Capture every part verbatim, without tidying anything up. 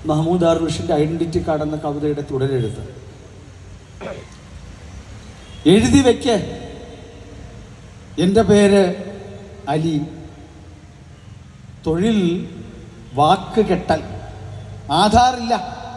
Mahmood ദാറുഷിൻ്റെ identity card എന്ന കവിതയുടെ തുടരെഴുത്ത്. എഴുതി വയ്ക്ക്, എൻ്റെ പേര് അലി. തൊഴിൽ വാക്ക് കെട്ടൽ, ആധാറില്ല.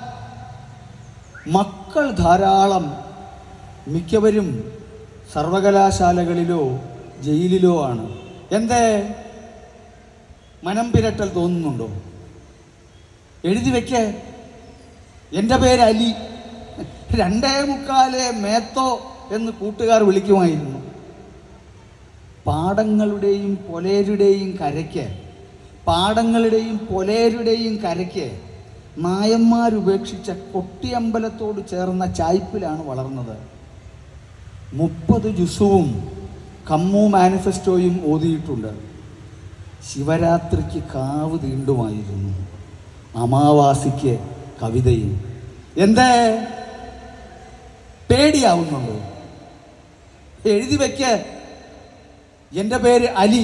മക്കൾ ധാരാളം, മിക്കവരും സർവകലാശാലകളിലോ ജയിലിലോ ആണ്. എന്തേ മനം പിരട്ടൽ തോന്നുന്നുണ്ടോ? എഴുതി വയ്ക്ക്, എൻ്റെ പേര് അലി. രണ്ടേ മുക്കാല് മേത്തോ എന്ന് കൂട്ടുകാർ വിളിക്കുമായിരുന്നു. പാടങ്ങളുടെയും പൊലേരുടെയും കരയ്ക്ക് പാടങ്ങളുടെയും പൊലേരുടെയും കരയ്ക്ക് നായന്മാരുപേക്ഷിച്ച കൊട്ടിയമ്പലത്തോട് ചേർന്ന ചായ്പിലാണ് വളർന്നത്. മുപ്പത് ജുസുവും കമ്മു മാനിഫെസ്റ്റോയും ഓതിയിട്ടുണ്ട്. ശിവരാത്രിക്ക് കാവ് തീണ്ടുമായിരുന്നു, അമാവാസിക്ക് കവിതയും. എന്തേ പേടിയാവുന്നുണ്ടോ? എഴുതി വയ്ക്ക്, എൻ്റെ പേര് അലി.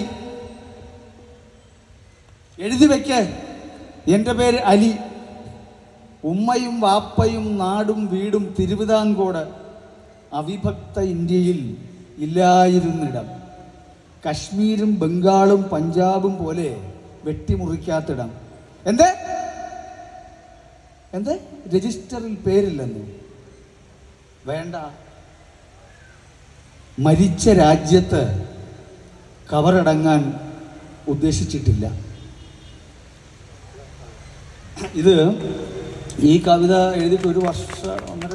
എഴുതി വയ്ക്ക്, എൻ്റെ പേര് അലി. ഉമ്മയും വാപ്പയും നാടും വീടും തിരുവിതാംകോട്, അവിഭക്ത ഇന്ത്യയിൽ ഇല്ലായിരുന്നിടം. കശ്മീരും ബംഗാളും പഞ്ചാബും പോലെ വെട്ടിമുറിക്കാത്തിടം. എന്തേ എന്തേ രജിസ്റ്ററിൽ പേരില്ലെന്ന്? വേണ്ട. മരിച്ച രാജ്യത്ത് കവറടങ്ങാൻ ഉദ്ദേശിച്ചിട്ടില്ല. ഇത് ഈ കവിത എഴുതിയിട്ട് ഒരു വർഷം ഒന്നര